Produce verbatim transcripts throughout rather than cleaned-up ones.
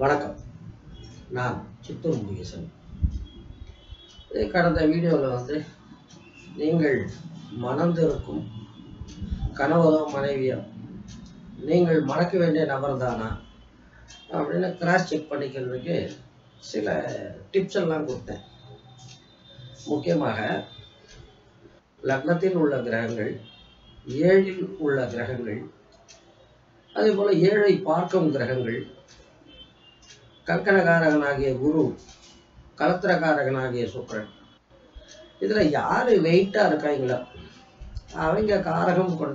வணக்கம். நான் சித்தூர் முருகேசன். கடந்த வீடியோவில் வந்து நீங்கள் மணந்திருக்கும் கணவரோ மனைவியோ நீங்கள் மணக்க வேண்டிய நபர் தானா அப்படின்னு கிராஸ் செக் பண்ணிக்கிறதுக்கு சில டிப்ஸ் எல்லாம் கொடுத்தேன். முக்கியமாக லக்னத்தில் உள்ள கிரகங்கள், ஏழில் உள்ள கிரகங்கள், அதே போல ஏழை பார்க்கும் கிரகங்கள், கற்கணகாரகனாகிய குரு, கலத்திரகாரகனாகிய சுக்கிரன், இதுல யாரு வெயிட்டா இருக்காங்களோ அவங்க காரகம் கொண்ட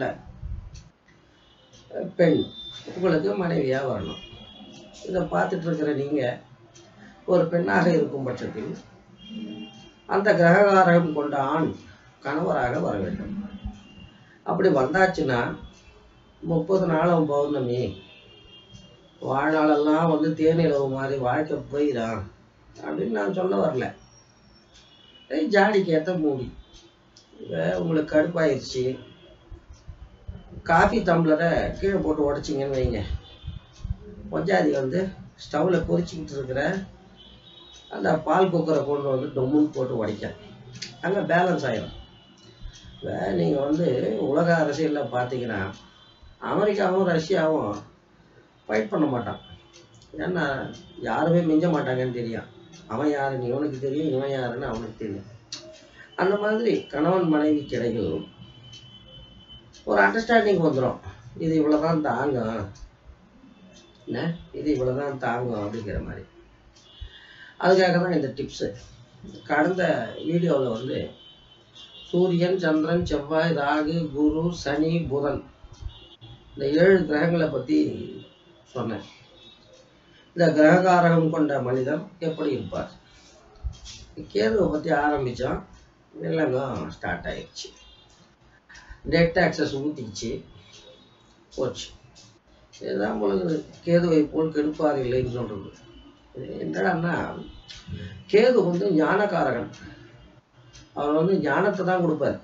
பெண் உங்களுக்கு மனைவியா வரணும். இதை பார்த்துட்டு இருக்கிற நீங்க ஒரு பெண்ணாக இருக்கும் பட்சத்தில் அந்த கிரககாரகம் கொண்ட ஆண் கணவராக வர வேண்டும். அப்படி வந்தாச்சுன்னா முப்பது நாளும் பௌர்ணமி, வாழ்நாளெல்லாம் வந்து தேனிலவு மாதிரி வாழ்க்கை போயிடான் அப்படின்னு நான் சொல்ல வரல. ஜாடிக்கு ஏற்ற மூடி. உங்களுக்கு கடுப்பாயிருச்சு, காஃபி டம்ளரை கீழே போட்டு உடைச்சிங்கன்னு வைங்க, பொஞ்சாதி வந்து ஸ்டவ்வில் கொதிச்சுக்கிட்டு இருக்கிற அந்த பால் குக்கரை கொண்டு வந்து டொம்முன்னு போட்டு உடைக்க அங்கே பேலன்ஸ் ஆகிடும். நீங்கள் வந்து உலக அரசியலில் பார்த்தீங்கன்னா அமெரிக்காவும் ரஷ்யாவும் ஃபைட் பண்ண மாட்டான். ஏன்னா யாருமே மிஞ்ச மாட்டாங்கன்னு தெரியும். அவன் யாருன்னு இவனுக்கு தெரியும், இவன் யாருன்னு அவனுக்கு தெரியும். அந்த மாதிரி கணவன் மனைவிக்கு இடையில் ஒரு அண்டர்ஸ்டாண்டிங் வந்துடும். இது இவ்வளோதான் தாங்கும், என்ன இது இவ்வளோதான் தாங்கும் அப்படிங்கிற மாதிரி. அதுக்காக தான் இந்த டிப்ஸு. கடந்த வீடியோவில் வந்து சூரியன், சந்திரன், செவ்வாய், ராகு, குரு, சனி, புதன், இந்த ஏழு கிரகங்களை பற்றி சொன்னேன். இந்த கிரககாரகம் கொண்ட மனிதர் எப்படி இருப்பார். கேதுவை பற்றி ஆரம்பித்தோம், வெள்ளங்கம் ஸ்டார்ட் ஆயிடுச்சு, டெட் ஆக்சஸ் ஊற்றிச்சு, போச்சு. இதுதான் பொழுது கேதுவை போல் கெடுப்பார் இல்லைன்னு சொல்கிறது. என்னடான்னா, கேது வந்து ஞானகாரகன். அவர் வந்து ஞானத்தை தான் கொடுப்பார்.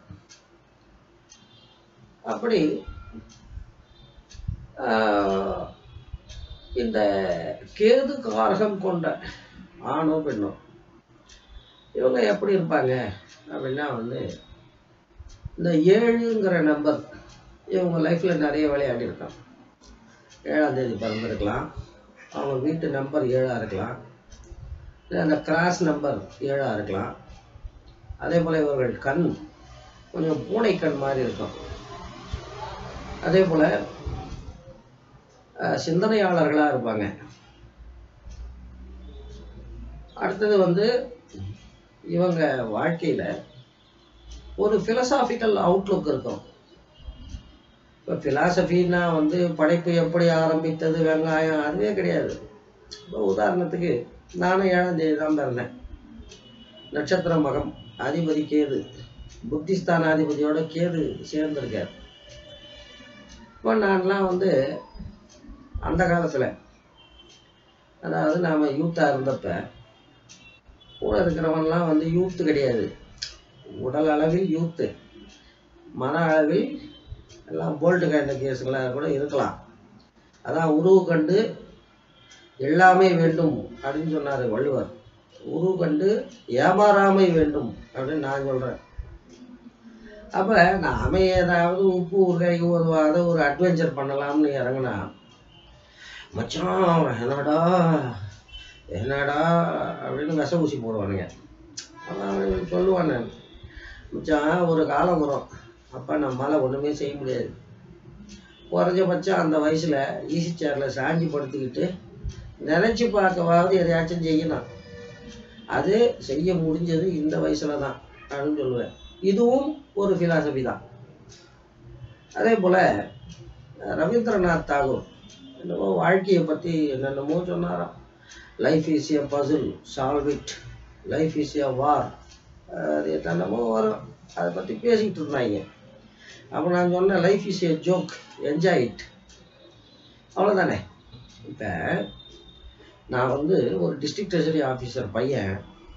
அப்படி இந்த கேது காரகம் கொண்ட ஆணோ பெண்ணோ இவங்க எப்படி இருப்பாங்க அப்படின்னா வந்து இந்த ஏழுங்கிற நம்பர் இவங்க லைஃப்பில் நிறைய விளையாடி இருக்காங்க. ஏழாம் தேதி பிறந்திருக்கலாம், அவங்க வீட்டு நம்பர் ஏழாக இருக்கலாம், அந்த கிராஸ் நம்பர் ஏழாக இருக்கலாம். அதே போல் இவர்கள் கண் கொஞ்சம் பூனை கண் மாதிரி இருக்கும். அதே போல் சிந்தனையாளர்களாக இருப்பாங்க. அடுத்தது வந்து இவங்க வாழ்க்கையில் ஒரு ஃபிலசாபிக்கல் அவுட்லுக் இருக்கும். இப்போ ஃபிலாசபின்னா வந்து படைப்பு எப்படி ஆரம்பித்தது, வெங்காயம், அதுவே கிடையாது. இப்போ உதாரணத்துக்கு நானும் ஏழாம் தேதி தான் பிறந்தேன். நட்சத்திர மகம், அதிபதி கேது, புத்திஸ்தான அதிபதியோட கேது சேர்ந்திருக்கார். இப்போ நான்லாம் வந்து அந்த காலத்தில், அதாவது நாம் யூத்தாக இருந்தப்ப கூட இருக்கிறவன்லாம் வந்து யூத்து கிடையாது. உடல் அளவில் யூத்து, மன அளவில் எல்லாம் போல்டு கண்ட கேஸுகளாக கூட இருக்கலாம். அதான் உருவு கண்டு எல்லாமே வேண்டும் அப்படின்னு சொன்னார் வள்ளுவர். உருவு கண்டு ஏமாறாமை வேண்டும் அப்படின்னு நான் சொல்கிறேன். அப்போ நாம ஏதாவது உப்பு ஊறுகாய்க்கு உதவாத ஒரு அட்வென்ச்சர் பண்ணலாம்னு இறங்கினா, மச்சான் என்னடா என்னடா அப்படின்னு விஷ ஊசி போடுவானுங்க. அவன் சொல்லுவானு, மச்சான் ஒரு காலம் வரும் அப்போ நம்மளால் ஒன்றுமே செய்ய முடியாது. குறைஞ்சபட்சம் அந்த வயசில் ஈசி சேரில் சாஞ்சி படுத்துக்கிட்டு நினச்சி பார்க்கவாவது எதையாச்சும் செய்யணும். அது செய்ய முடிஞ்சது இந்த வயசில் தான் அப்படின்னு சொல்லுவேன். இதுவும் ஒரு ஃபிலாசபி தான். அதே போல் ரவீந்திரநாத் தாகூர் என்னமோ வாழ்க்கையை பற்றி என்னென்னமோ சொன்னாராம். Life is a puzzle, solve it. Life is a war, அது என்னென்னமோ வரும். அதை பற்றி பேசிக்கிட்டு இருந்தாங்க. அப்போ நான் சொன்னேன், life is a joke, enjoy it, அவ்வளோதானே. இப்போ நான் வந்து ஒரு டிஸ்ட்ரிக்ட் ட்ரெஷரி ஆஃபீஸர் பையன்,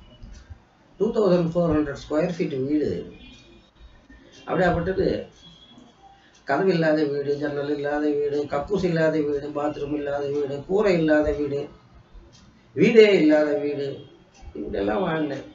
two thousand four hundred square feet வீடு. அப்படியாப்பட்டது கதவு இல்லாத வீடு, ஜன்னல் இல்லாத வீடு, கக்கூஸ் இல்லாத வீடு, பாத்ரூம் இல்லாத வீடு, கூரை இல்லாத வீடு, வீடே இல்லாத வீடு இப்படியெல்லாம் வாழ்ந்தேன்.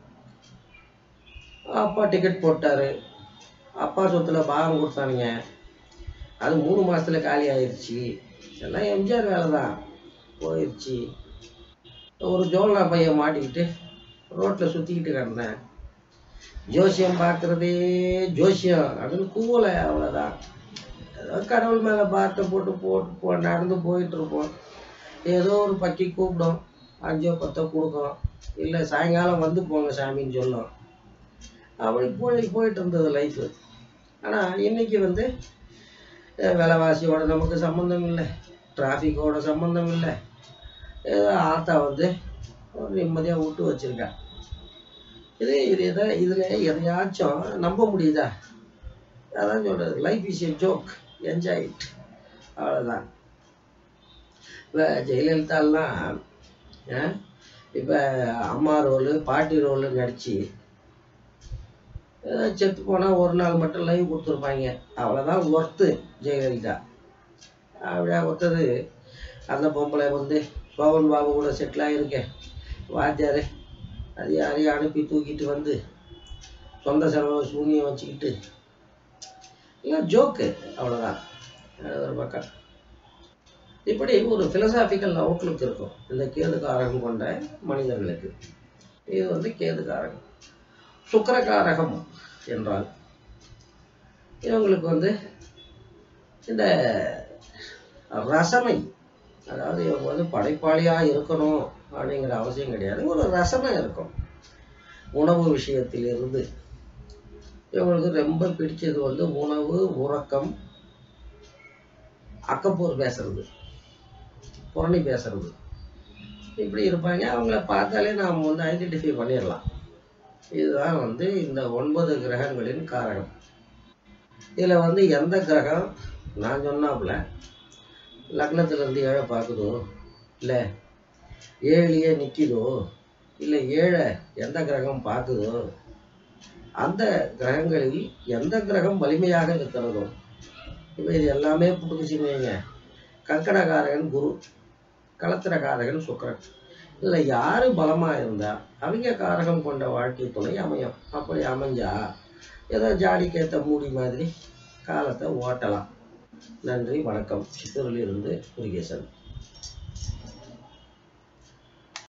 அப்பா டிக்கெட் போட்டாரு. அப்பா சொத்துல பாகம் கொடுத்தானுங்க. அது மூணு மாசத்துல காலி ஆயிடுச்சு. எல்லாம் எம்ஜிஆர் வேலை தான். போயிடுச்சு. ஒரு ஜோல்னா பையன் மாட்டிக்கிட்டு ரோட்டில் சுற்றிக்கிட்டு கிடந்தேன். ஜோசியம் பார்க்குறதே ஜோசியம் அப்படின்னு கூவலை, அவ்வளோதான். ஏதோ கடவுள் மேலே பாட்டை போட்டு போட்டு போ நடந்து போயிட்டு இருப்போம். ஏதோ ஒரு பக்கி கூப்பிடும், அஞ்சோ பத்தோ கொடுக்கும், இல்லை சாயங்காலம் வந்து போங்க சாமின்னு சொல்லும். அப்படி போய் போயிட்டு இருந்தது லைஃபு. ஆனால் இன்னைக்கு வந்து விலைவாசியோட நமக்கு சம்மந்தம் இல்லை, டிராஃபிக்கோட சம்மந்தம் இல்லை. ஏதோ ஆத்தா வந்து ஒரு நிம்மதியாக விட்டு வச்சுருக்கா. இது இது எதை இதில் எதையாச்சும் நம்ப முடியுதா? அதான் சொல்கிறது, life is a joke, enjoy it, அவ்வளோதான். இப்போ ஜெயலலிதாலாம் இப்போ அம்மா ரோலு பாட்டி ரோலு நடித்து செத்து போனால் ஒரு நாள் மட்டும் லைவ் கொடுத்துருப்பாங்க, அவ்வளோதான் ஒர்த்து ஜெயலலிதா. அப்படியா ஒருத்தது அந்த பொம்பளை வந்து சோபன் பாபு கூட செட்டில் ஆகிருக்கேன் வாத்தியார், அது யாரையும் அனுப்பி தூக்கிட்டு வந்து சொந்த செலவு சூனியம் வச்சுக்கிட்டு எல்லாம் ஜோக்கு, அவ்வளோதான். ஒரு பக்கம் இப்படி ஒரு ஃபிலசாபிக்கல் அவுட்லுக் இருக்கும் இந்த கேதுகாரகம் கொண்ட மனிதர்களுக்கு. இது வந்து கேதுகாரகம். சுக்கிரகாரகம் என்றால் இவங்களுக்கு வந்து இந்த ரசனை, அதாவது இவங்க வந்து படைப்பாளியாக இருக்கணும் அப்படிங்கிற அவசியம் கிடையாது, ஒரு ரசனை இருக்கும். உணவு விஷயத்திலிருந்து இவங்களுக்கு ரொம்ப பிடிச்சது வந்து உணவு, உறக்கம், அக்கப்போர் பேசுறது, புரணி பேசுறது, இப்படி இருப்பாங்க. அவங்கள பார்த்தாலே நாம் வந்து ஐடென்டிஃபை பண்ணிடலாம். இதுதான் வந்து இந்த ஒன்பது கிரகங்களின் காரகம். இதில் வந்து எந்த கிரகம் நான் சொன்னாப்புல லக்னத்திலேருந்து ஏழை பார்க்குதோ, இல்லை ஏழியே நிற்கிதோ, இல்லை ஏழை எந்த கிரகம் பார்க்குதோ, அந்த கிரகங்களில் எந்த கிரகம் வலிமையாக இருக்கிறதோ, இப்போ இது எல்லாமே புட்டுக்குச்சின்னு வைங்க. கர்க்கடகாரகன் குரு, கலத்திரகாரகன் சுக்கிரன், இதில் யார் பலமாக இருந்தால் அவங்க காரகம் கொண்ட வாழ்க்கை துணை அமையும். அப்படி அமைஞ்சா ஏதோ ஜாடிக்கேற்ற மூடி மாதிரி காலத்தை ஓட்டலாம். நன்றி, வணக்கம். சித்தூரிலிருந்து முருகேசன்.